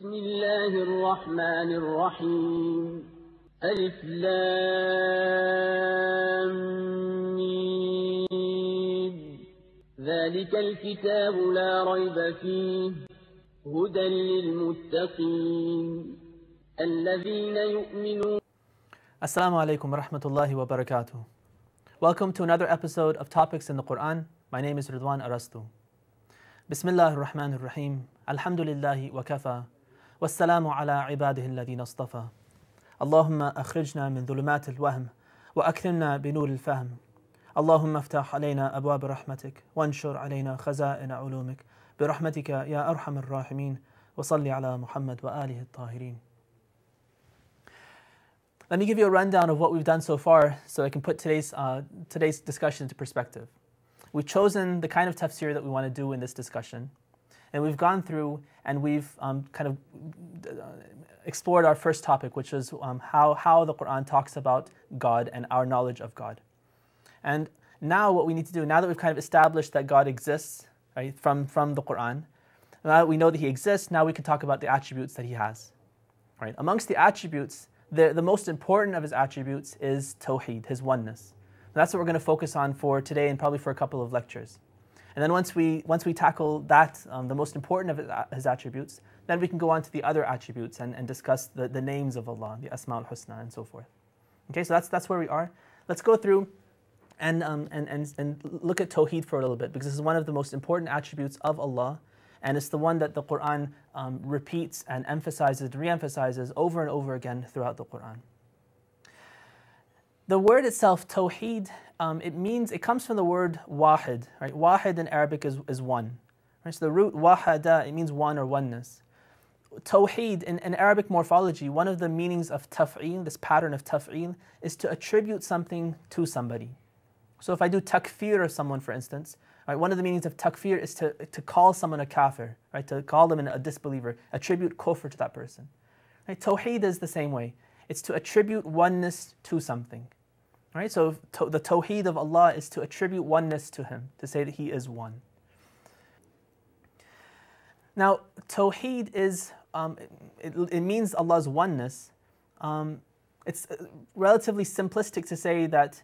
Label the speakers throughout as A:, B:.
A: بسم الله الرحمن الرحيم ألف لام ميم ذلك الكتاب لا ريب فيه هدى للمتقين الذين يؤمنون.
B: Assalamu alaikum wa rahmatullahi wa barakatuh. Welcome to another episode of Topics in the Qur'an. My name is Rizwan Arastu. Bismillah ar-Rahman ar-Rahim. Alhamdulillahi wa kafa. Wassalamu ala ibadihi alladhina astafa. Allahumma akhrijna min dhulumat al-wahm wa akrimna bi nur al-fahm. Allahumma aftah alayna abwab rahmatik wa anshur alayna khaza'ina ulumik bi rahmatika ya arhamar rahimin wa salli ala Muhammad wa alihi at-tahirin. Let me give you a rundown of what we've done so far so I can put today's discussion into perspective. We've chosen the kind of tafsir that we want to do in this discussion, and we've gone through and we've explored our first topic, which is how the Qur'an talks about God and our knowledge of God. And now what we need to do, now that we've kind of established that God exists, right, from the Qur'an, now that we know that He exists, now we can talk about the attributes that He has. Right? Amongst the attributes, the most important of His attributes is Tawheed, His oneness. And that's what we're going to focus on for today and probably for a couple of lectures. And then once we tackle that, the most important of His attributes, then we can go on to the other attributes and discuss the names of Allah, the Asma al-Husna and so forth. Okay, so that's where we are. Let's go through and look at Tawheed for a little bit, because this is one of the most important attributes of Allah. And it's the one that the Qur'an repeats and emphasizes, re-emphasizes over and over again throughout the Qur'an. The word itself, Tawheed, it comes from the word wahid. Right? Wahid in Arabic is one. Right? So the root wahada, it means one or oneness. Tawheed in Arabic morphology, one of the meanings of taf'il, this pattern of taf'il, is to attribute something to somebody. So if I do takfir of someone, for instance, right, one of the meanings of takfir is to call someone a kafir, right, to call them a disbeliever, attribute kufr to that person. Right? Tawheed is the same way. It's to attribute oneness to something. Right? So the Tawheed of Allah is to attribute oneness to Him, to say that He is one. Now, Tawheed is, it means Allah's oneness. It's relatively simplistic to say that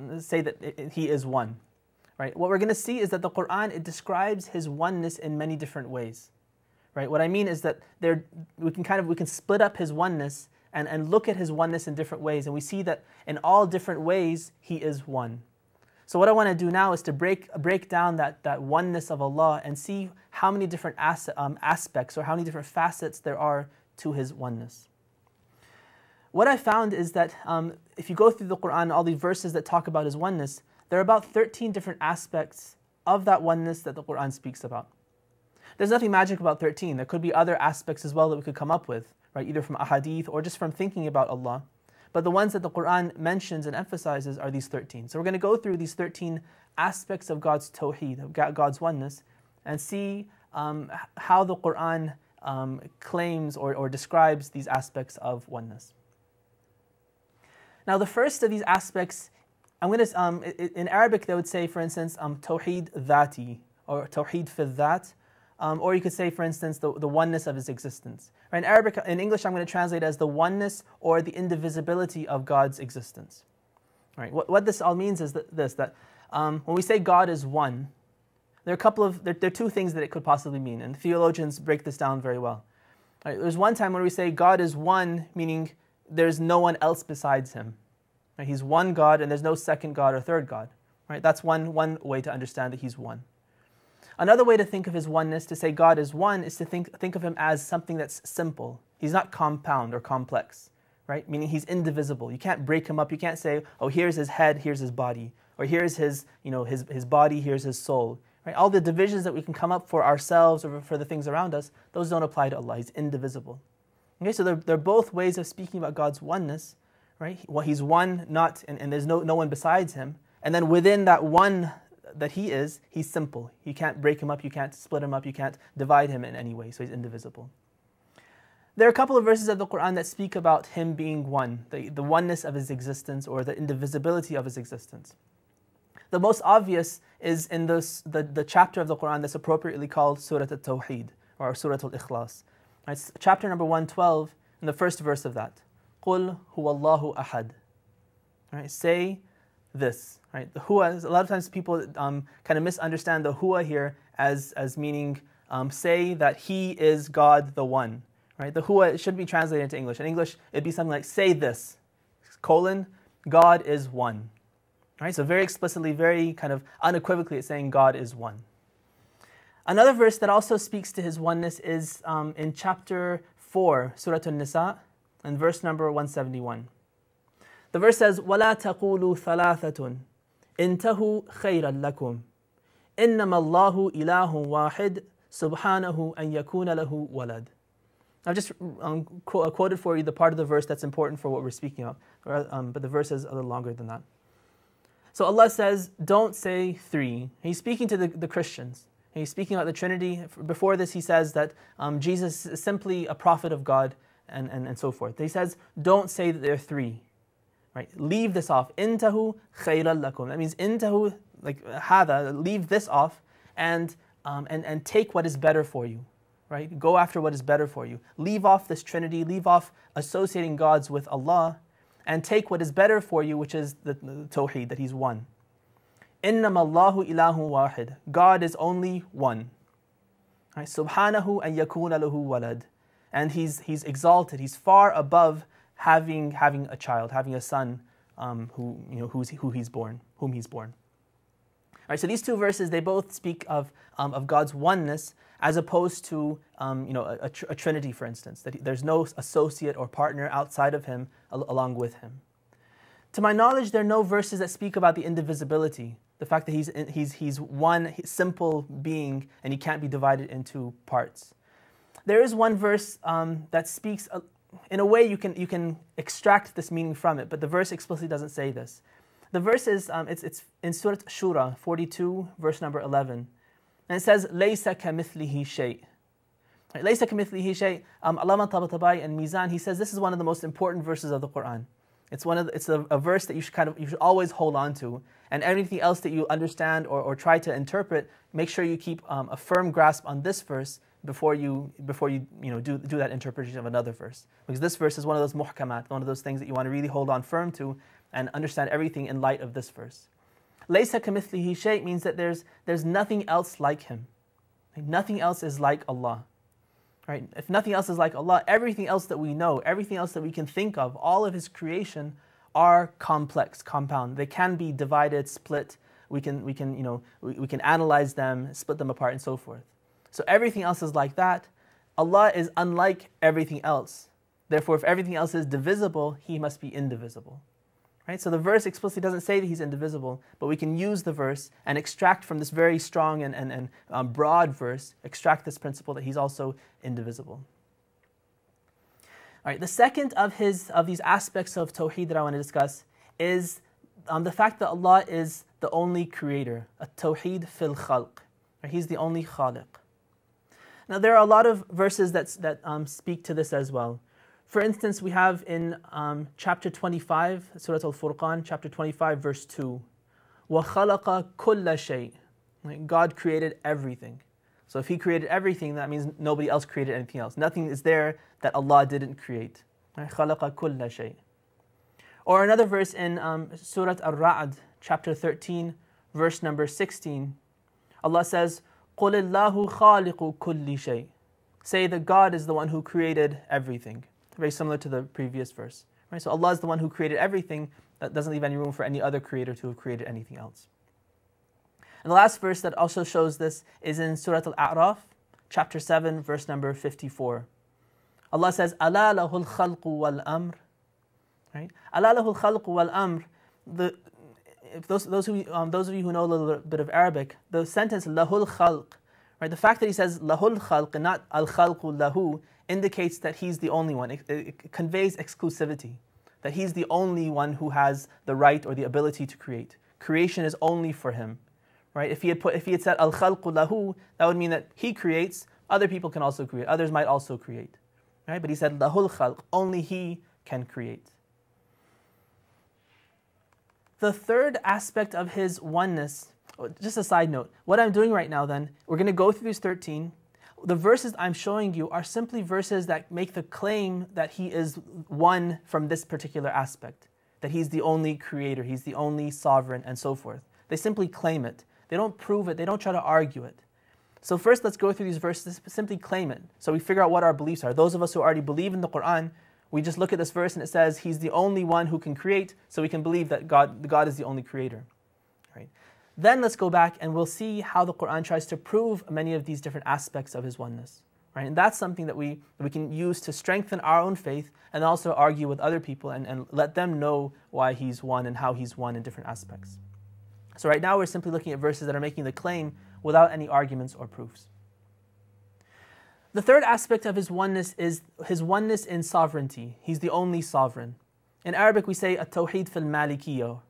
B: He is one. Right? What we're going to see is that the Qur'an, it describes His oneness in many different ways. Right? What I mean is that we can split up His oneness and look at His oneness in different ways, and we see that in all different ways He is one. So what I want to do now is to break down that oneness of Allah and see how many different aspects or how many different facets there are to His oneness. What I found is that if you go through the Qur'an, all these verses that talk about His oneness, there are about 13 different aspects of that oneness that the Qur'an speaks about. There's nothing magic about 13. There could be other aspects as well that we could come up with, right? Either from ahadith or just from thinking about Allah. But the ones that the Qur'an mentions and emphasizes are these 13. So we're going to go through these 13 aspects of God's tawheed, of God's oneness, and see how the Qur'an claims or describes these aspects of oneness. Now the first of these aspects, in Arabic they would say, for instance, Tawheed dhati, or Tawheed fi dhat, or you could say, for instance, the oneness of His existence. Right? In English I'm going to translate as the oneness or the indivisibility of God's existence. Right? What this all means is that when we say God is one, there are two things that it could possibly mean, and theologians break this down very well. Right? There's one time when we say God is one, meaning there's no one else besides Him. Right? He's one God and there's no second God or third God. Right? That's one way to understand that He's one. Another way to think of His oneness, to say God is one, is to think of Him as something that's simple. He's not compound or complex, right? Meaning He's indivisible. You can't break Him up. You can't say, oh, here's His head, here's His body, or here's His body, here's His soul. Right? All the divisions that we can come up for ourselves or for the things around us, those don't apply to Allah. He's indivisible. Okay, so they're both ways of speaking about God's oneness, right? Well, He's one, and there's no one besides Him. And then within that one that He is, He's simple. You can't break Him up, you can't split Him up, you can't divide Him in any way, so He's indivisible. There are a couple of verses of the Qur'an that speak about Him being one, the oneness of His existence or the indivisibility of His existence. The most obvious is in the chapter of the Qur'an that's appropriately called Surah al-Tawheed or Surah al-Ikhlas. It's chapter number 112, in the first verse of that. قُلْ هُوَ اللَّهُ أَحَدٌ. Right? Say this. Right? The huwa, a lot of times people kind of misunderstand the huwa here as meaning say that He is God the One. Right? The huwa should be translated into English. In English, it'd be something like, say this, colon, God is one. Right? So very explicitly, very kind of unequivocally, it's saying God is one. Another verse that also speaks to His oneness is in chapter 4, Surah An-Nisa, and verse number 171. The verse says, وَلَا تَقُولُوا ثَلَاثَةٌ إِنْتَهُوا خَيْرًا لَكُمْ إِنَّمَا اللَّهُ إِلَهٌ وَاحِدٌ سُبْحَانَهُ أَنْ يَكُونَ لَهُ وَلَدٌ. I've just quoted for you the part of the verse that's important for what we're speaking of, but the verse is a little longer than that. So Allah says, don't say three. He's speaking to the Christians. He's speaking about the Trinity. Before this, He says that Jesus is simply a prophet of God and so forth. He says, don't say that there are three. Right? Leave this off. Intahu khayran lakum. That means intahu, like hada, leave this off and take what is better for you. Right? Go after what is better for you. Leave off this Trinity, leave off associating gods with Allah, and take what is better for you, which is the Tawheed, that He's one. Innama Allahu ilahun wahid. God is only one. Right? Subhanahu an yakuna lahu walad. And He's exalted, He's far above having a child, having a son whom He's born. All right, so these two verses, they both speak of God's oneness, as opposed to a Trinity, for instance, that there's no associate or partner outside of Him along with Him. To my knowledge, there are no verses that speak about the indivisibility, the fact that He's one simple being and He can't be divided into parts. There is one verse that speaks. In a way, you can extract this meaning from it, but the verse explicitly doesn't say this. The verse is it's in Surah Shura 42, verse number 11, and it says, "Laysa kamithlihi shay." Laysa kamithlihi shay. Allamah al-Tabataba'i and Mizan, he says this is one of the most important verses of the Qur'an. It's a verse that you should always hold on to, and anything else that you understand or try to interpret, make sure you keep a firm grasp on this verse before you do that interpretation of another verse, because this verse is one of those muhkamat, one of those things that you want to really hold on firm to and understand everything in light of this verse. Laysa kamithlihi shay means that there's nothing else like Him. Nothing else is like Allah. Right? If nothing else is like Allah, everything else that we know, everything else that we can think of, all of His creation are complex, compound. They can be divided, split. We can analyze them, split them apart, and so forth. So everything else is like that. Allah is unlike everything else. Therefore, if everything else is divisible, He must be indivisible. Right? So the verse explicitly doesn't say that He's indivisible, but we can use the verse and extract from this very strong and broad verse, extract this principle that He's also indivisible. All right, the second of these aspects of Tawheed that I want to discuss is the fact that Allah is the only creator, a Tawheed fil khalq. He's the only khaliq. Now there are a lot of verses that speak to this as well. For instance, we have in chapter 25, Surah Al-Furqan, chapter 25, verse 2, وَخَلَقَ كُلَّ شَيْءٍ. God created everything. So if He created everything, that means nobody else created anything else. Nothing is there that Allah didn't create. خَلَقَ كُلَّ شَيْءٍ. Or another verse in Surah Al-Ra'd, chapter 13, verse number 16, Allah says, قُلِ اللَّهُ خَالِقُ كُلِّ شَيْءٍ. Say that God is the one who created everything. Very similar to the previous verse. Right? So Allah is the one who created everything. That doesn't leave any room for any other creator to have created anything else. And the last verse that also shows this is in Surah Al-A'raf, chapter 7, verse number 54. Allah says, أَلَا لَهُ الْخَلْقُ وَالْأَمْرُ. Right? أَلَا لَهُ الْخَلْقُ وَالْأَمْرُ. Those of you who know a little bit of Arabic, the sentence lahul khalq, right? The fact that He says lahul khalq and not al khalqu lahu indicates that He's the only one. It conveys exclusivity, that He's the only one who has the right or the ability to create. Creation is only for Him, right? If He had said al khalqu lahu, that would mean that He creates. Other people can also create. Others might also create, right? But He said lahul khalq, only He can create. The third aspect of His oneness, just a side note, what I'm doing right now then, we're going to go through these 13. the verses I'm showing you are simply verses that make the claim that He is one from this particular aspect, that He's the only creator, He's the only sovereign, and so forth. They simply claim it. They don't prove it. They don't try to argue it. So first, let's go through these verses, simply claim it. So we figure out what our beliefs are. Those of us who already believe in the Qur'an, we just look at this verse and it says He's the only one who can create, so we can believe that God is the only creator. Right? Then let's go back and we'll see how the Qur'an tries to prove many of these different aspects of His oneness. Right? And that's something that we can use to strengthen our own faith and also argue with other people and let them know why He's one and how He's one in different aspects. So right now we're simply looking at verses that are making the claim without any arguments or proofs. The third aspect of His oneness is His oneness in sovereignty. He's the only sovereign. In Arabic we say at-tawheed fil malikiyya.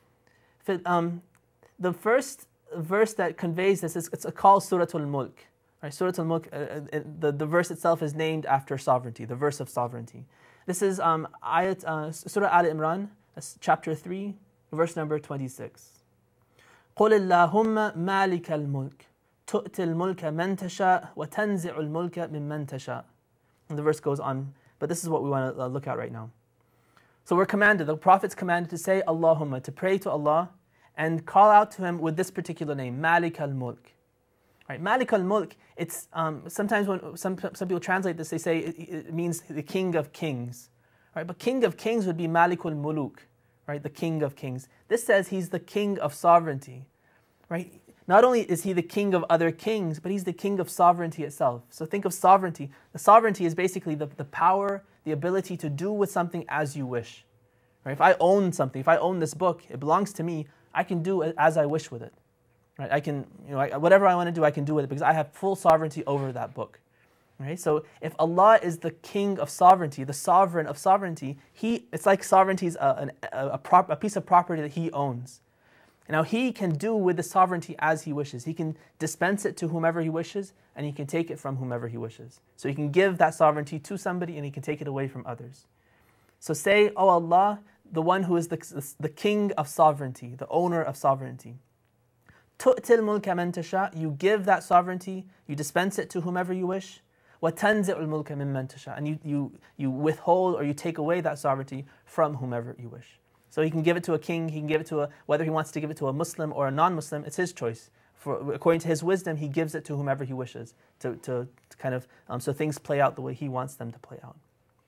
B: The first verse that conveys this is called Surah al-Mulk. Right? Surah al-Mulk, the verse itself is named after sovereignty, the verse of sovereignty. This is Surah Al-Imran, chapter 3, verse number 26. قُلِ اللَّهُمَّ مَالِكَ الْمُلْكِ تُؤْتِ الْمُلْكَ مَنْ تَشَاءُ وَتَنْزِعُ الْمُلْكَ مِمَّنْ تَشَاءُ. And the verse goes on, but this is what we want to look at right now. So we're commanded, the Prophet's commanded to say Allahumma, to pray to Allah and call out to Him with this particular name, Malik al-Mulk. Right? Malik al-Mulk, it's sometimes when some people translate this, they say it means the King of Kings. Right? But King of Kings would be Malik al-Muluk. Right, the King of Kings. This says He's the King of sovereignty. Right? Not only is He the King of other kings, but He's the King of sovereignty itself. So think of sovereignty. The sovereignty is basically the power, the ability to do with something as you wish. Right? If I own something, if I own this book, it belongs to me, I can do it as I wish with it. Right? I can, whatever I want to do, I can do with it because I have full sovereignty over that book. Right? So if Allah is the King of sovereignty, the sovereign of sovereignty, it's like sovereignty is a piece of property that He owns. Now He can do with the sovereignty as He wishes. He can dispense it to whomever He wishes, and He can take it from whomever He wishes. So He can give that sovereignty to somebody and He can take it away from others. So say, Oh Allah, the one who is the King of sovereignty, the owner of sovereignty. تُؤْتِ الْمُلْكَ مَنْ تَشَاءُ. You give that sovereignty, you dispense it to whomever you wish. وَتَنْزِعُ الْمُلْكَ مِمَّنْ تَشَاءُ. And you withhold or you take away that sovereignty from whomever you wish. So He can give it to a king, He can give it to whether He wants to give it to a Muslim or a non-Muslim, it's His choice. According to His wisdom, He gives it to whomever He wishes to kind of, so things play out the way He wants them to play out.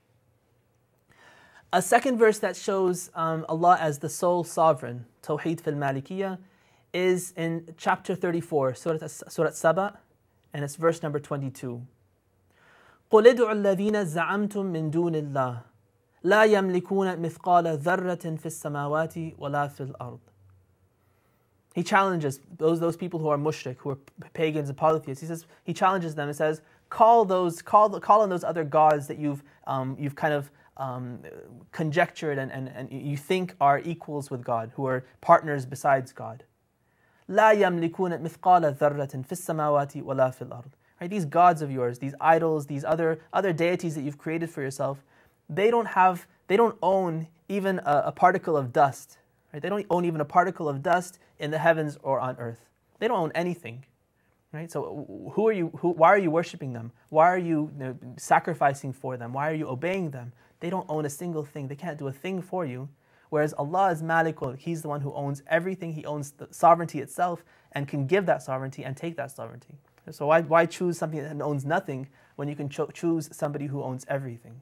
B: A second verse that shows Allah as the sole sovereign, Tawheed fil Malikiyya, is in chapter 34, Surah Saba, and it's verse number 22. قُلِ ادْعُوا الَّذِينَ زَعَمْتُم مِّن دُونِ اللَّهِ لَا يَمْلِكُونَ مِثْقَالَ ذَرَّةٍ فِي السَّمَاوَاتِ وَلَا فِي الْأَرْضِ. He challenges those people who are mushrik, who are pagans and polytheists. He challenges them and says, call on those other gods that you've kind of conjectured and you think are equals with God, who are partners besides God. لا يملكون مثقال ذرة في السماوات ولا في الأرض. Right? These gods of yours, these idols, these other deities that you've created for yourself, they don't own even a particle of dust. Right? They don't own even a particle of dust in the heavens or on earth. They don't own anything. Right? So why are you worshiping them? Why are you sacrificing for them? Why are you obeying them? They don't own a single thing. They can't do a thing for you. Whereas Allah is Malikul, He's the one who owns everything. He owns the sovereignty itself and can give that sovereignty and take that sovereignty. So why choose something that owns nothing when you can choose somebody who owns everything?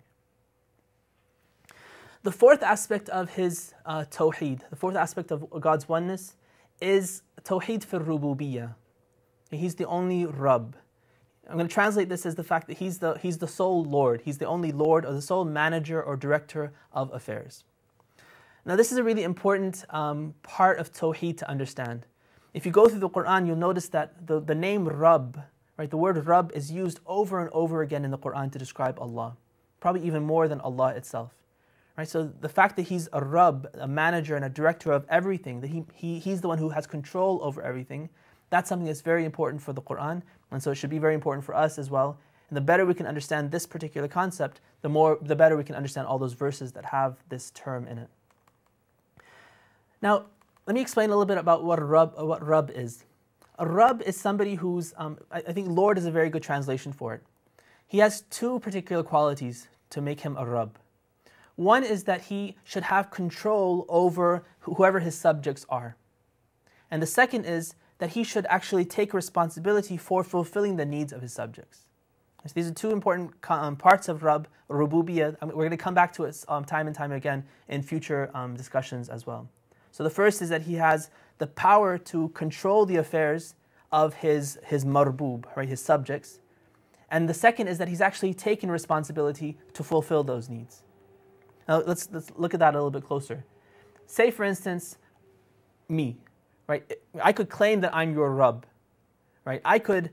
B: The fourth aspect of His Tawheed, the fourth aspect of God's oneness, is Tawheed fil Rububiyyah. He's the only Rabb. I'm going to translate this as the fact that He's the sole Lord. He's the only Lord or the sole manager or director of affairs. Now this is a really important part of Tawheed to understand. If you go through the Qur'an, you'll notice that the name Rabb, right, the word Rabb is used over and over again in the Qur'an to describe Allah. Probably even more than Allah itself. Right? So the fact that He's a Rabb, a manager and a director of everything, that He's the one who has control over everything, that's something that's very important for the Qur'an, and so it should be very important for us as well. And the better we can understand this particular concept, the better we can understand all those verses that have this term in it. Now, let me explain a little bit about what Rabb is. A Rabb is somebody who's, I think Lord is a very good translation for it. He has two particular qualities to make him a Rabb. One is that he should have control over whoever his subjects are. And the second is that he should actually take responsibility for fulfilling the needs of his subjects. So these are two important parts of Rabb, Rububiyyah. We're going to come back to it time and time again in future discussions as well. So the first is that he has the power to control the affairs of his marbub, right, his subjects. And the second is that he's actually taken responsibility to fulfill those needs. Now let's look at that a little bit closer. Say for instance, me, right? I could claim that I'm your Rabb, right? I could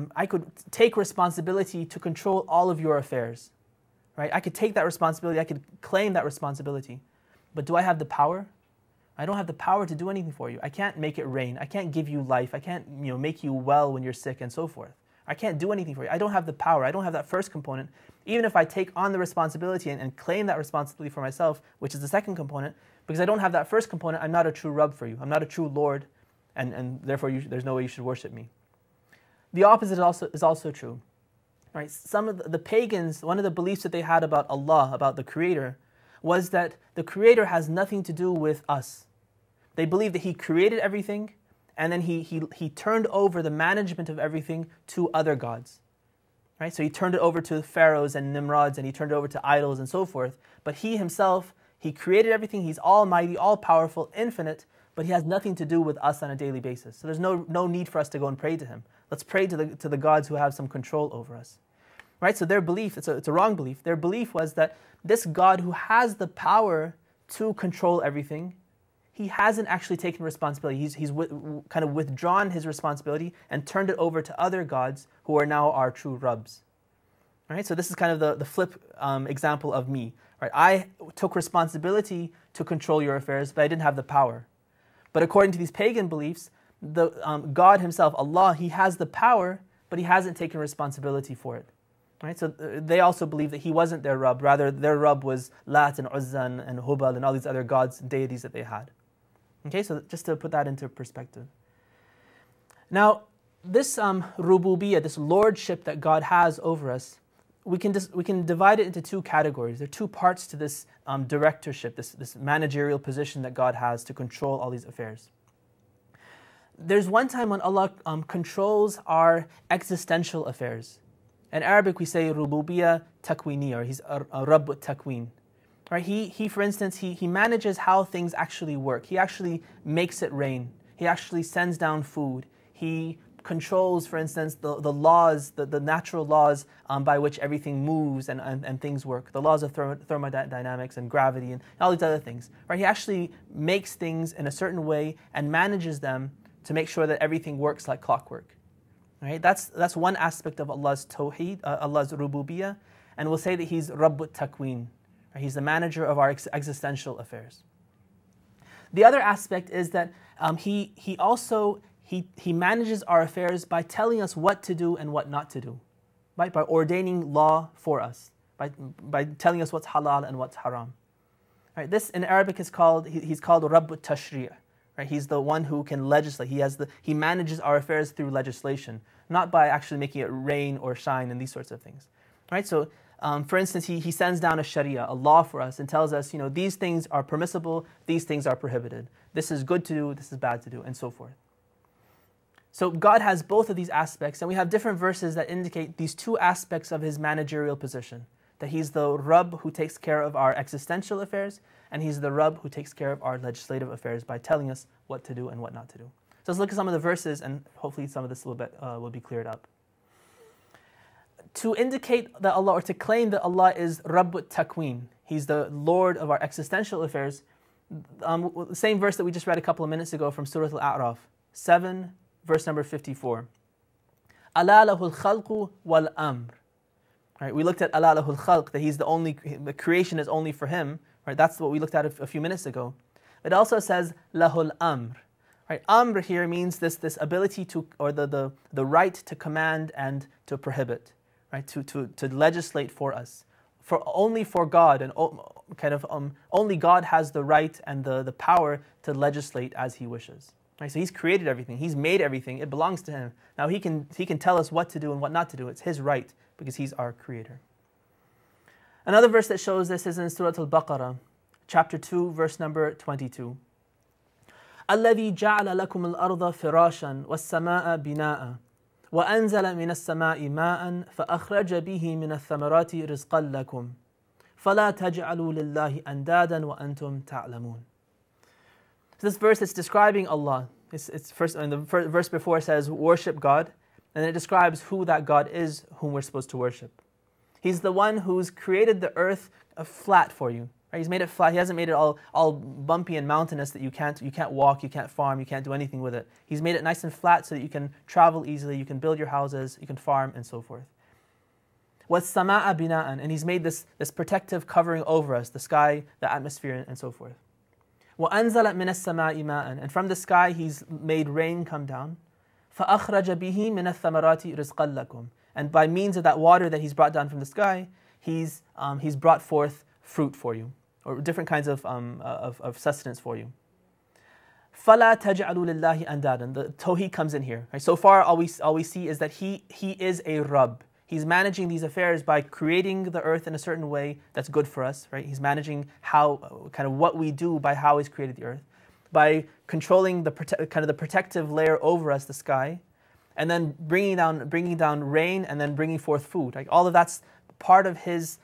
B: take responsibility to control all of your affairs, right? I could take that responsibility, I could claim that responsibility. But do I have the power? I don't have the power to do anything for you. I can't make it rain. I can't give you life. I can't, make you well when you're sick and so forth. I can't do anything for you. I don't have the power. I don't have that first component. Even if I take on the responsibility and claim that responsibility for myself, which is the second component, because I don't have that first component, I'm not a true Rabb for you. I'm not a true Lord, and therefore there's no way you should worship me. The opposite is also true. Right? Some of the pagans, one of the beliefs that they had about Allah, about the Creator, was that the Creator has nothing to do with us. They believed that He created everything, and then he turned over the management of everything to other gods. Right? So He turned it over to pharaohs and Nimrods, and He turned it over to idols and so forth. But He Himself, He created everything. He's almighty, all-powerful, infinite, but He has nothing to do with us on a daily basis. So there's no need for us to go and pray to Him. Let's pray to the gods who have some control over us. Right? So their belief, it's a wrong belief. Their belief was that this God who has the power to control everything, He hasn't actually taken responsibility. He's kind of withdrawn His responsibility and turned it over to other gods who are now our true Rabbs. Right? So this is kind of the flip example of me. Right? I took responsibility to control your affairs, but I didn't have the power. But according to these pagan beliefs, the God Himself, Allah, He has the power, but He hasn't taken responsibility for it. Right? So they also believe that He wasn't their Rabb. Rather, their Rabb was Lat and Uzza and Hubal and all these other gods and deities that they had. Okay, so just to put that into perspective. Now, this rububiyyah, this lordship that God has over us, we can divide it into two categories. There are two parts to this directorship, this managerial position that God has to control all these affairs. There's one time when Allah controls our existential affairs. In Arabic we say rububiyyah takwini, or He's a Rabb takween. Right? He, for instance, he manages how things actually work. He actually makes it rain. He actually sends down food. He controls, for instance, the laws, the natural laws by which everything moves and things work. The laws of thermodynamics and gravity and all these other things. Right? He actually makes things in a certain way and manages them to make sure that everything works like clockwork. Right? That's one aspect of Allah's tawheed, Allah's rububiyyah, and we'll say that He's Rabb takween. He's the manager of our existential affairs. The other aspect is that he manages our affairs by telling us what to do and what not to do, right? By ordaining law for us, by telling us what's halal and what's haram. Right? This in Arabic is called he's called Rabb Tashri'. Right? He's the one who can legislate. He manages our affairs through legislation, not by actually making it rain or shine and these sorts of things. Right? So. For instance, he sends down a sharia, a law for us, and tells us, these things are permissible, these things are prohibited. This is good to do, this is bad to do, and so forth. So God has both of these aspects, and we have different verses that indicate these two aspects of His managerial position. That He's the Rabb who takes care of our existential affairs, and He's the Rabb who takes care of our legislative affairs by telling us what to do and what not to do. So let's look at some of the verses, and hopefully some of this will be cleared up. To indicate that Allah, or to claim that Allah is Rabb takween, He's the Lord of our existential affairs, the same verse that we just read a couple of minutes ago from Surah Al-A'raf, 7, verse number 54. Ala lahul khalqu wal amr. Right, we looked at ala lahul khalq, that the creation is only for Him. Right, that's what we looked at a few minutes ago. It also says lahul amr. Right, amr here means this ability to, or the right to command and to prohibit. Right, to legislate for us, only for God, and only God has the right and the power to legislate as He wishes. Right? So He's created everything. He's made everything. It belongs to Him. Now He can tell us what to do and what not to do. It's His right because He's our Creator. Another verse that shows this is in Surah Al-Baqarah, chapter 2, verse number 22. الَّذِي جَعَلَ لَكُمُ الْأَرْضَ فِرَاشًا وَالسَّمَاءَ بِنَاءً وَأَنزَلَ مِنَ السَّمَاءِ مَاءً فَأَخْرَجَ بِهِ مِنَ الثَّمَرَاتِ رِزْقًا لَكُمْ فَلَا تَجْعَلُوا لِلَّهِ أَنْدَادًا وَأَنْتُمْ تَعْلَمُونَ. So this verse is describing Allah. It's first, and the verse before says worship God, and then it describes who that God is whom we're supposed to worship. He's the one who's created the earth flat for you. Right? He's made it flat. He hasn't made it all bumpy and mountainous that you can't walk, you can't farm, you can't do anything with it. He's made it nice and flat so that you can travel easily, you can build your houses, you can farm, and so forth. وَالسَّمَاءَ بِنَاءً, and He's made this protective covering over us, the sky, the atmosphere, and so forth. وَأَنزَلَ مِنَ السَّمَاءِ مَاءً, and from the sky He's made rain come down. فَأَخْرَجَ بِهِ مِنَ الثَّمَرَاتِ رِزْقًا لَكُمْ, and by means of that water that He's brought down from the sky, He's brought forth fruit for you, or different kinds of sustenance for you. فَلَا تَجْعَلُوا لِلَّهِ أَنْدَادًا. The Tawheed comes in here. Right? So far, all we see is that He is a Rabb. He's managing these affairs by creating the earth in a certain way that's good for us. Right? He's managing what we do by how He's created the earth, by controlling the protective layer over us, the sky, and then bringing down rain, and then bringing forth food. Like all of that's part of His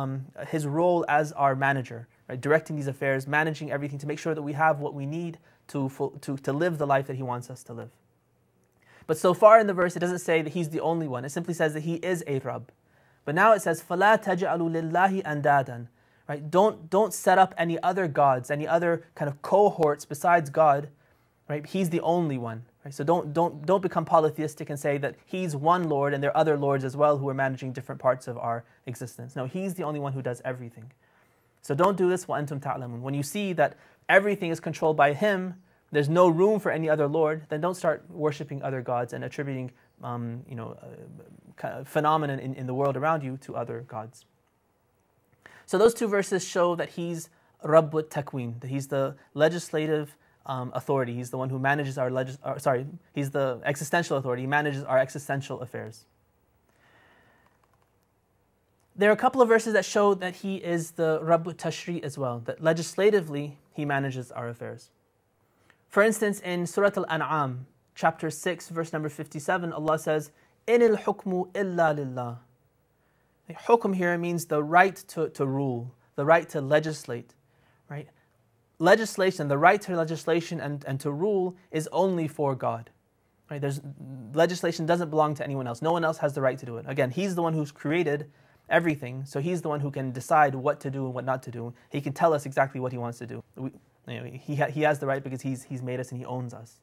B: role as our manager, right? Directing these affairs, managing everything to make sure that we have what we need to live the life that He wants us to live. But so far in the verse, it doesn't say that He's the only one. It simply says that He is a Rabb. But now it says, فَلَا تَجْعَلُوا لِلَّهِ أَنْدَادًا. Right? Don't set up any other gods, any other kind of cohorts besides God. Right? He's the only one. Right? So don't become polytheistic and say that He's one Lord and there are other lords as well who are managing different parts of our existence. No, He's the only one who does everything. So don't do this وَأَنْتُمْ تَعْلَمُونَ. When you see that everything is controlled by Him, there's no room for any other Lord, then don't start worshipping other gods and attributing phenomenon in the world around you to other gods. So those two verses show that He's Rabbut Takween, that He's the legislative authority. He's the one who manages He's the existential authority. He manages our existential affairs. There are a couple of verses that show that He is the Rabbut Tashri' as well, that legislatively He manages our affairs. For instance, in Surah Al-An'am, chapter 6, verse number 57, Allah says, إِنِ الْحُكْمُ إِلَّا لِلَّهِ. Hukm here means the right to rule, the right to legislate. Right? Legislation, the right to legislation and to rule is only for God. Right? Legislation doesn't belong to anyone else. No one else has the right to do it. Again, He's the one who's created everything, so He's the one who can decide what to do and what not to do. He can tell us exactly what He wants to do. He has the right because He's made us and He owns us.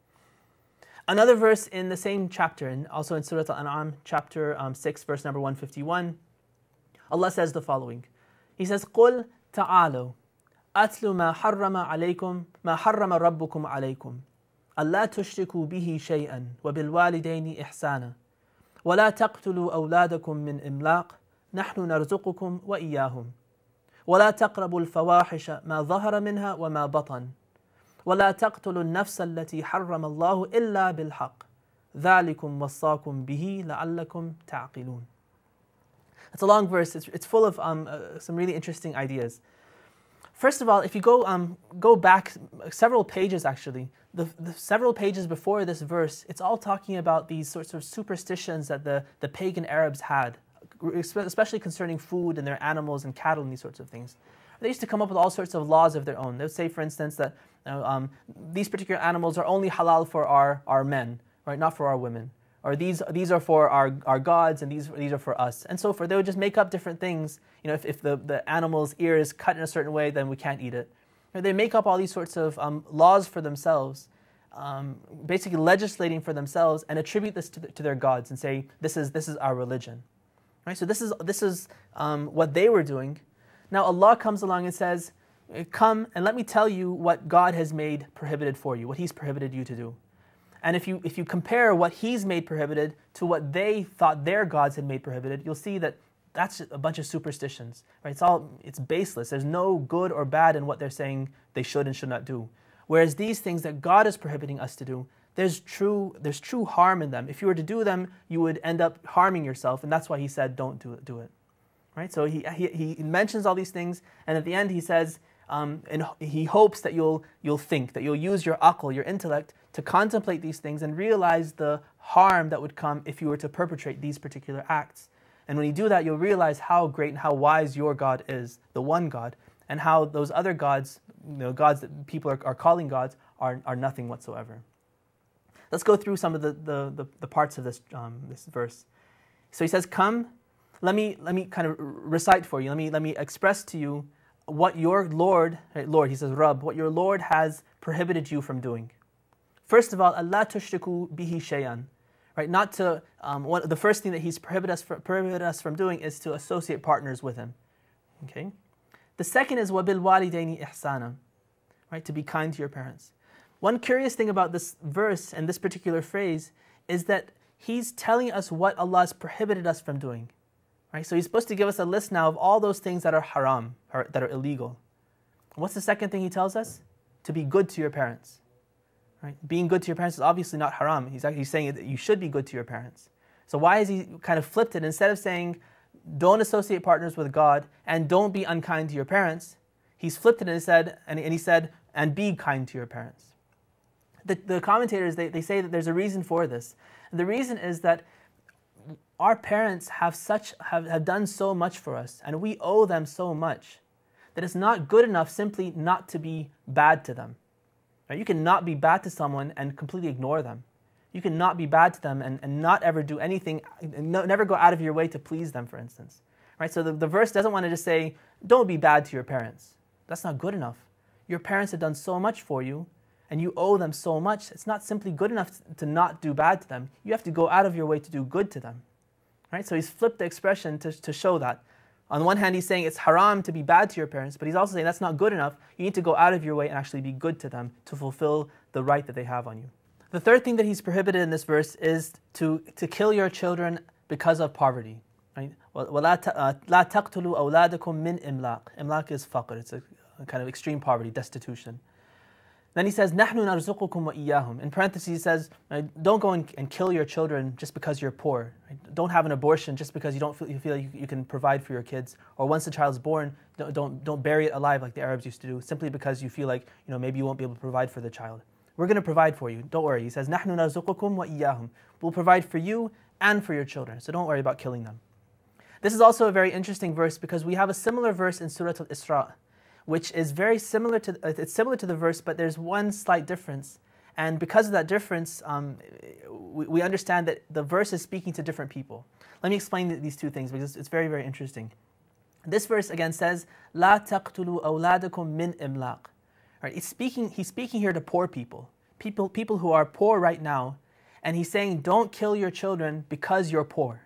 B: Another verse in the same chapter, and also in Surah Al-An'am, chapter 6, verse number 151, Allah says the following. He says, قُلْ تَعَالَوْا أَتْلُ مَا حَرَّمَ رَبُّكُمْ عَلَيْكُمْ أَلَّا تُشْرِكُوا بِهِ شَيْئًا وَبِالْوَالِدَيْنِ إِحْسَانًا وَلَا تَقْتُلُوا أَوْلَادَكُمْ مِنْ إِمْلَاقٍ نَحْنُ نَرْزُقُكُمْ وَإِيَّاهُمْ ولا تقربوا الفواحش ما ظهر منها وما بطن ولا تقتلوا النفس التي حرم الله إلا بالحق ذلكم وصاكم به لعلكم تعقلون. It's a long verse. It's full of some really interesting ideas. First of all, if you go back several pages, actually, the several pages before this verse, it's all talking about these sorts of superstitions that the pagan Arabs had, especially concerning food and their animals and cattle and these sorts of things. They used to come up with all sorts of laws of their own. They would say, for instance, that these particular animals are only halal for our men, right, not for our women. Or these are for our gods and these are for us, and so forth. They would just make up different things. If the animal's ear is cut in a certain way, then we can't eat it. They make up all these sorts of laws for themselves, basically legislating for themselves, and attribute this to their gods and say, this is our religion. Right? So this is what they were doing. Now Allah comes along and says, come and let me tell you what God has made prohibited for you, what He's prohibited you to do. And if you compare what He's made prohibited to what they thought their gods had made prohibited, you'll see that that's a bunch of superstitions. Right? It's baseless. There's no good or bad in what they're saying they should and should not do. Whereas these things that God is prohibiting us to do, there's true harm in them. If you were to do them, you would end up harming yourself, and that's why he said don't do it. Right? So he mentions all these things, and at the end he says, and he hopes that you'll think, that you'll use your aql, your intellect, to contemplate these things and realize the harm that would come if you were to perpetrate these particular acts. And when you do that, you'll realize how great and how wise your God is, the one God, and how those other gods, gods that people are calling gods, are nothing whatsoever. Let's go through some of the parts of this verse. So he says, "Come, let me kind of recite for you. Let me express to you what your Lord, he says, Rabb, what your Lord has prohibited you from doing. First of all, Allah tushriku bihi shay'an." Right, not to, the first thing that he's prohibited us from doing is to associate partners with him. Okay? The second is وَبِالْوَالِدَيْنِ إِحْسَانًا, right, to be kind to your parents. One curious thing about this verse and this particular phrase is that he's telling us what Allah has prohibited us from doing. Right? So he's supposed to give us a list now of all those things that are haram, that are illegal. What's the second thing he tells us? To be good to your parents. Right? Being good to your parents is obviously not haram. He's actually saying that you should be good to your parents. So why has he kind of flipped it? Instead of saying, don't associate partners with God and don't be unkind to your parents, he's flipped it and he said, and be kind to your parents. The commentators, they say that there's a reason for this. And the reason is that our parents have done so much for us, and we owe them so much, that it's not good enough simply not to be bad to them. Right? You can not be bad to someone and completely ignore them. You can not be bad to them and not ever do anything, never go out of your way to please them, for instance. Right? So the verse doesn't want to just say, don't be bad to your parents. That's not good enough. Your parents have done so much for you, and you owe them so much. It's not simply good enough to not do bad to them. You have to go out of your way to do good to them. Right? So he's flipped the expression to show that. On one hand, he's saying it's haram to be bad to your parents, but he's also saying that's not good enough. You need to go out of your way and actually be good to them to fulfill the right that they have on you. The third thing that he's prohibited in this verse is to kill your children because of poverty. Right? وَلَا تَقْتُلُوا أَوْلَادَكُم مِّنْ إِمْلَاقٍ. Imlaq is faqr, it's a kind of extreme poverty, destitution. Then he says, نَحْنُ نَرْزُقُكُمْ وَإِيَّاهُم. In parentheses he says, don't go and kill your children just because you're poor. Right? Don't have an abortion just because you feel like you can provide for your kids. Or once the child's born, don't bury it alive like the Arabs used to do, simply because you feel like maybe you won't be able to provide for the child. We're going to provide for you. Don't worry. He says, نَحْنُ نَرْزُقُكُمْ وَإِيَّاهُم. We'll provide for you and for your children. So don't worry about killing them. This is also a very interesting verse because we have a similar verse in Surah Al-Isra, which is very similar to, it's similar to the verse, but there's one slight difference. And because of that difference, we understand that the verse is speaking to different people. Let me explain these two things because it's very, very interesting. This verse again says, لا تقتلوا أولادكم من إملاق. Right? He's speaking here to poor people who are poor right now, and he's saying, don't kill your children because you're poor.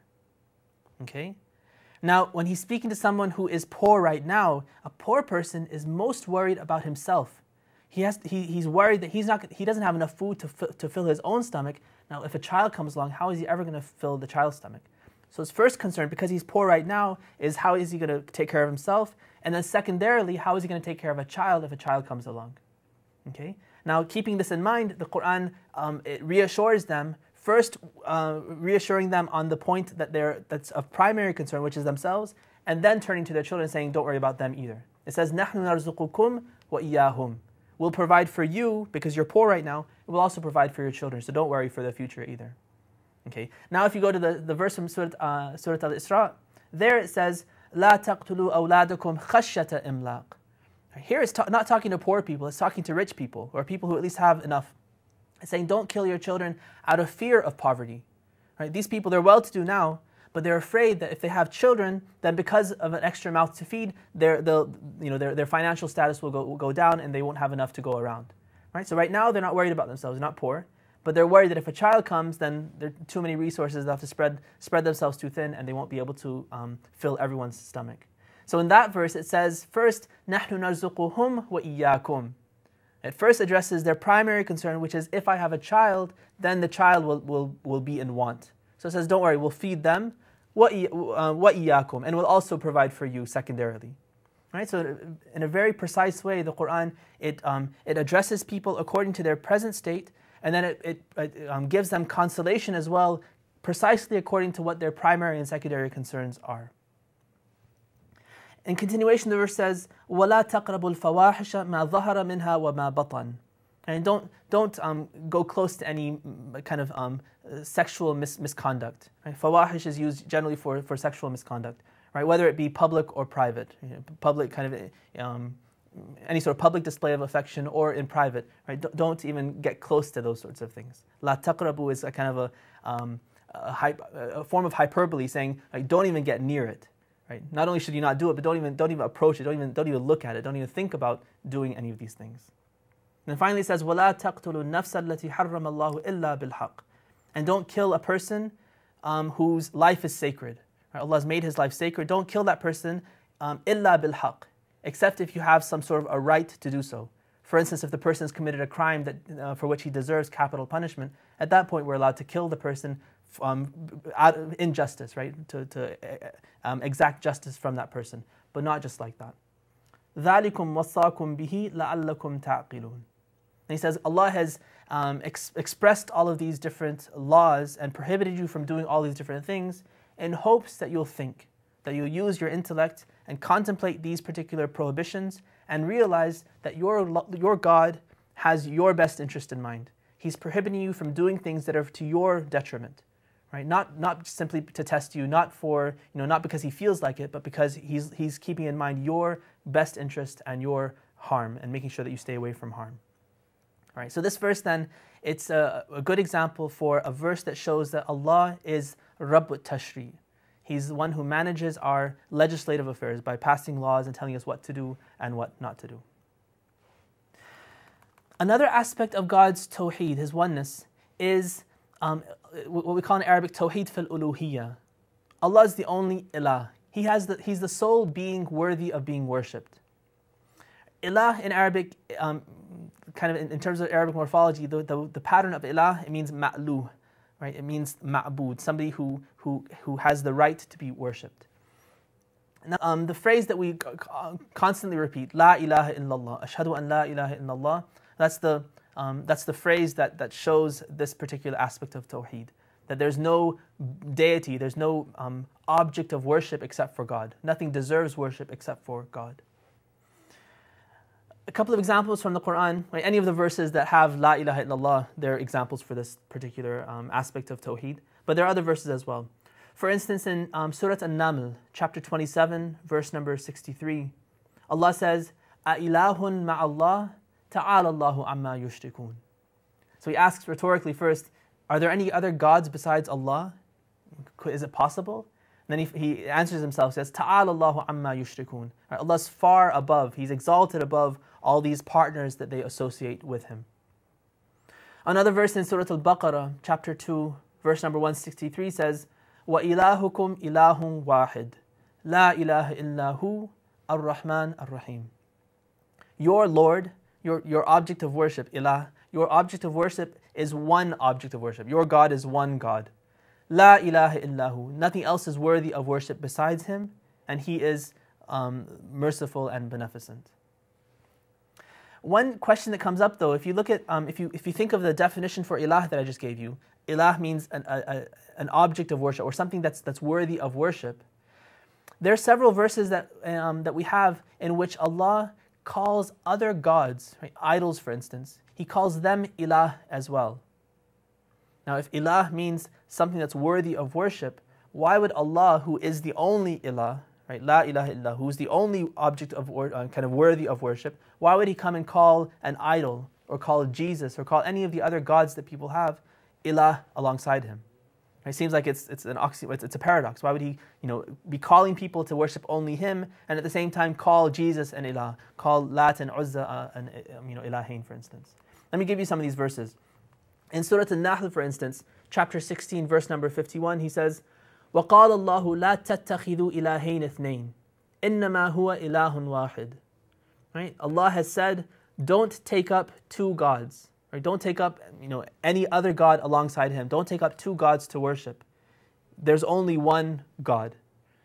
B: Okay? Now, when he's speaking to someone who is poor right now, a poor person is most worried about himself. He's worried that he doesn't have enough food to fill his own stomach. Now, if a child comes along, how is he ever going to fill the child's stomach? So his first concern, because he's poor right now, is how is he going to take care of himself? And then secondarily, how is he going to take care of a child if a child comes along? Okay. Now, keeping this in mind, the Qur'an it reassures them. First, reassuring them on the point that's of primary concern, which is themselves, and then turning to their children saying, don't worry about them either. It says, نَحْنُ نَرْزُقُكُمْ وَإِيَّاهُمْ. We'll provide for you, because you're poor right now, we'll also provide for your children, so don't worry for the future either. Okay. Now if you go to the verse from Surah Al-Isra, there it says, لَا تَقْتُلُوا أَوْلَادَكُمْ خَشْيَةَ إِمْلَاقٍ. Here it's not talking to poor people, it's talking to rich people, or people who at least have enough. It's saying don't kill your children out of fear of poverty. Right? These people, they're well-to-do now, but they're afraid that if they have children, then because of an extra mouth to feed, their financial status will go down and they won't have enough to go around. Right? So right now they're not worried about themselves, they're not poor, but they're worried that if a child comes, then there are too many resources, they'll have to spread themselves too thin and they won't be able to fill everyone's stomach. So in that verse it says, first, نَحْنُ نَرْزُقُهُمْ وَإِيَّاكُمْ. It first addresses their primary concern, which is if I have a child, then the child will be in want. So it says, don't worry, we'll feed them, وَإِيَّاكُمْ, and we'll also provide for you secondarily. Right? So in a very precise way, the Qur'an, it addresses people according to their present state, and then it gives them consolation as well, precisely according to what their primary and secondary concerns are. In continuation, the verse says, وَلَا تَقْرَبُوا الْفَوَاحِشَ مَا ظَهَرَ مِنْهَا وَمَا بَطَنَ. And don't go close to any kind of sexual misconduct. Right? Fawahish is used generally for sexual misconduct, right? Whether it be public or private, public kind of any sort of public display of affection or in private. Right? Don't even get close to those sorts of things. La taqrabu is a kind of a form of hyperbole, saying like, don't even get near it. Right? Not only should you not do it, but don't even approach it. Don't even look at it. Don't even think about doing any of these things. And finally it says, وَلَا تَقْتُلُوا النَّفْسَ الَّتِي حَرَّمَ اللَّهُ إِلَّا بِالْحَقِّ. And don't kill a person whose life is sacred. Right? Allah has made his life sacred. Don't kill that person إِلَّا بِالْحَقِّ, except if you have some sort of a right to do so. For instance, if the person has committed a crime that for which he deserves capital punishment, at that point we're allowed to kill the person out of injustice, right? To exact justice from that person, but not just like that. ذَلِكُمْ وَصَّاكُمْ بِهِ لَعَلَّكُمْ تَعْقِلُونَ. And he says, Allah has expressed all of these different laws and prohibited you from doing all these different things in hopes that you'll think, that you'll use your intellect and contemplate these particular prohibitions and realize that your God has your best interest in mind. He's prohibiting you from doing things that are to your detriment. Right? Not simply to test you, not because he feels like it, but because he's keeping in mind your best interest and your harm and making sure that you stay away from harm. All right, so this verse then, it's a good example for a verse that shows that Allah is Rabbut Tashri. He's the one who manages our legislative affairs by passing laws and telling us what to do and what not to do. Another aspect of God's Tawheed, His oneness, is what we call in Arabic Tawheed fil uluhiyya. Allah is the only ilah. He's the sole being worthy of being worshipped. Ilah in Arabic, kind of in terms of Arabic morphology, the pattern of ilah, it means ma'luh, right? It means ma'bud, somebody who has the right to be worshipped. Now, the phrase that we constantly repeat, La ilaha illallah, ashhadu an la ilaha illallah, that's the phrase that shows this particular aspect of Tawheed. That there's no deity, there's no object of worship except for God. Nothing deserves worship except for God. A couple of examples from the Qur'an, right? Any of the verses that have La ilaha illallah, they're examples for this particular aspect of Tawheed. But there are other verses as well. For instance, in Surah An-Naml, chapter 27, verse number 63, Allah says, "A'ilahun ma'allah, ta'ala Allahu amma yushrikun." So he asks rhetorically first, are there any other gods besides Allah? Is it possible? And then he answers himself, says, ta'ala Allahu amma yushrikun. Right, Allah's far above, He's exalted above all these partners that they associate with Him. Another verse in Surah al-Baqarah, chapter 2, verse number 163 says, وَإِلَهُكُمْ إِلَهٌ وَاحِدٌ لَا إِلَهَ إِلَّا هُوَ الرَّحْمَنُ الرَّحِيمُ. Your Lord, your object of worship, ilah, your object of worship is one object of worship. Your God is one God. La ilaha illahu. Nothing else is worthy of worship besides Him, and He is merciful and beneficent. One question that comes up though, if you look at, if you think of the definition for ilah that I just gave you, ilah means an object of worship or something that's worthy of worship. There are several verses that we have in which Allah calls other gods, right, idols for instance, He calls them ilah as well. Now if ilah means something that's worthy of worship, why would Allah, who is the only ilah, right, la ilaha illallah, who is the only object of kind of worthy of worship, why would He come and call an idol or call Jesus or call any of the other gods that people have ilah alongside Him? It seems like it's an oxymoron, it's a paradox. Why would He be calling people to worship only Him and at the same time call Jesus an ilah, call Lat and Uzza an ilahain, for instance? Let me give you some of these verses. In Surah An-Nahl, for instance, chapter 16, verse number 51, He says, وَقَالَ اللَّهُ لَا تَتَّخِذُوا إِلَهَيْنِ اثْنَيْنِ إِنَّمَا هُوَ إِلَهٌ وَاحِدٌ. Right? Allah has said, don't take up two gods. Right? Don't take up any other God alongside Him. Don't take up two gods to worship. There's only one God.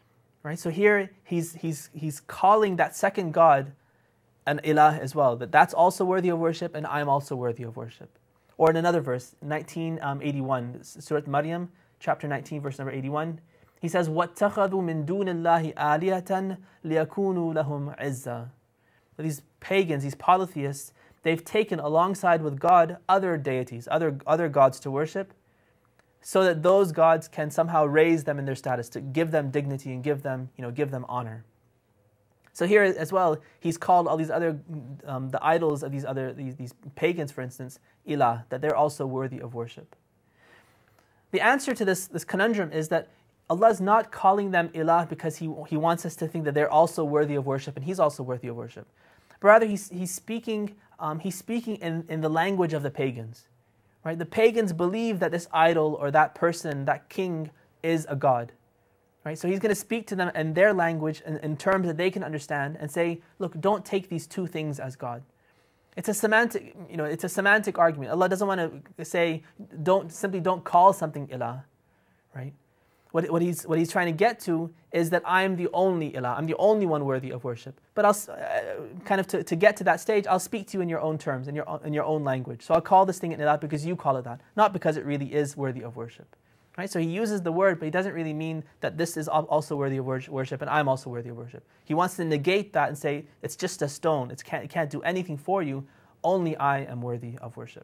B: Right? So here he's calling that second God an ilah as well, that's also worthy of worship and I'm also worthy of worship. Or in another verse, 1981, Surah Maryam, chapter 19, verse number 81, he says, وَاتَّخَذُوا مِن دُونِ اللَّهِ آلِهَةً لِيَكُونُوا لَهُمْ عِزًّا. These pagans, these polytheists, they've taken alongside with God other deities, other gods to worship, so that those gods can somehow raise them in their status, to give them dignity and give them honor. So here as well, he's called all these other, the idols of these pagans, for instance, ilah, that they're also worthy of worship. The answer to this conundrum is that Allah is not calling them ilah because He wants us to think that they're also worthy of worship and He's also worthy of worship. But rather He's speaking in the language of the pagans. Right? The pagans believe that this idol or that person, that king, is a god. Right? So He's going to speak to them in their language, in terms that they can understand, and say, look, don't take these two things as God. It's a semantic argument. Allah doesn't want to say, don't call something ilah. Right? What he's trying to get to is that I'm the only ilah, I'm the only one worthy of worship. But I'll to get to that stage, I'll speak to you in your own terms, in your own language. So I'll call this thing an ilah because you call it that, not because it really is worthy of worship. Right? So He uses the word, but He doesn't really mean that this is also worthy of worship and I'm also worthy of worship. He wants to negate that and say, it's just a stone, it can't do anything for you, only I am worthy of worship.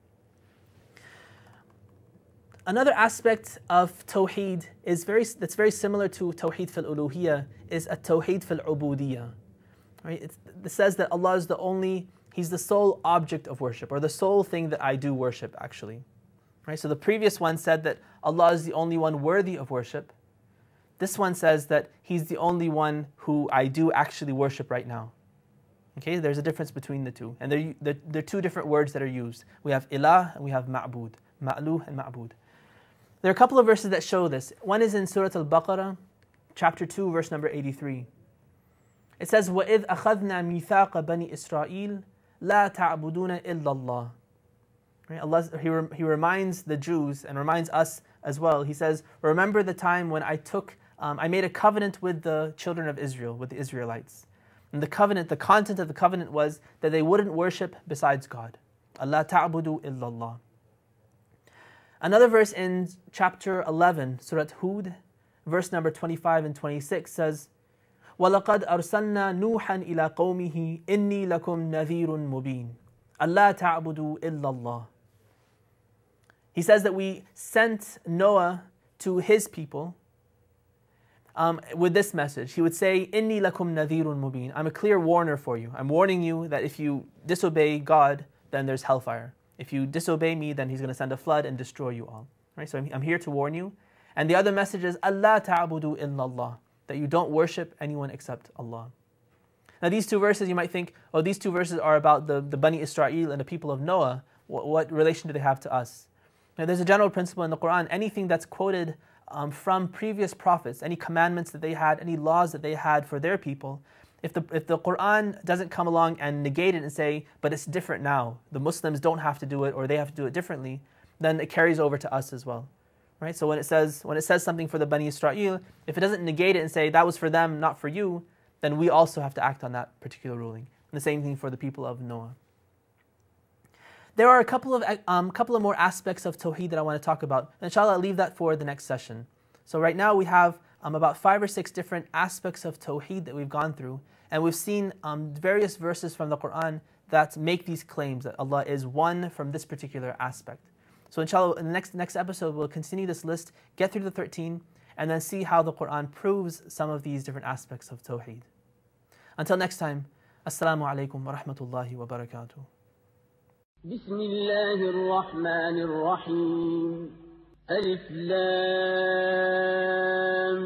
B: Another aspect of Tawheed that's very similar to Tawheed fil uluhiyya is a Tawheed fil ubudiyya. Right? It says that Allah is He's the sole object of worship, or the sole thing that I do worship actually. Right? So the previous one said that Allah is the only one worthy of worship. This one says that He's the only one who I do actually worship right now. Okay, there's a difference between the two. And they're two different words that are used. We have ilah and we have ma'bud. Ma'luh and ma'bud. There are a couple of verses that show this. One is in Surah al-Baqarah, chapter 2, verse number 83. It says, وَإِذْ أَخَذْنَا مِيثَاقَ بَنِي إِسْرَائِيلَ لَا تَعْبُدُونَ إِلَّا اللَّهِ. Right? Allah, he reminds the Jews and reminds us as well. He says, remember the time when I made a covenant with the children of Israel, with the Israelites. And the content of the covenant was that they wouldn't worship besides God. Allah ta'budu illallah. Another verse in chapter 11, Surah Hud, verse number 25 and 26 says, وَلَقَدْ أَرْسَلْنَا نُوحًا إِلَىٰ قَوْمِهِ إِنِّي لَكُمْ نَذِيرٌ مُبِينٌ أَلَّا تَعْبُدُوا إِلَّا اللَّهِ. He says that we sent Noah to his people with this message. He would say, إِنِّي لَكُمْ نَذِيرٌ مُبِينٌ. I'm a clear warner for you. I'm warning you that if you disobey God, then there's hellfire. If you disobey me, then He's going to send a flood and destroy you all. Right? So I'm here to warn you. And the other message is, أَلَّا تَعْبُدُوا إِلَّا اللَّهِ, that you don't worship anyone except Allah. Now these two verses, you might think, oh, these two verses are about the Bani Israel and the people of Noah. What relation do they have to us? Now there's a general principle in the Qur'an. Anything that's quoted from previous prophets, any commandments that they had, any laws that they had for their people, if the Qur'an doesn't come along and negate it and say, but it's different now, the Muslims don't have to do it or they have to do it differently, then it carries over to us as well. Right? So when it says something for the Bani Israel, if it doesn't negate it and say that was for them, not for you, then we also have to act on that particular ruling. And the same thing for the people of Noah. There are a couple of more aspects of Tawheed that I want to talk about. Inshallah, I'll leave that for the next session. So right now we have about 5 or 6 different aspects of Tawheed that we've gone through. And we've seen various verses from the Qur'an that make these claims that Allah is one from this particular aspect. So inshallah, in the next episode, we'll continue this list, get through the 13, and then see how the Qur'an proves some of these different aspects of Tawheed. Until next time, Assalamu alaikum wa rahmatullahi wa barakatuh.
A: بسم الله الرحمن الرحيم ألف لام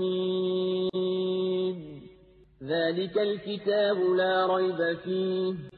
A: ميم ذلك الكتاب لا ريب فيه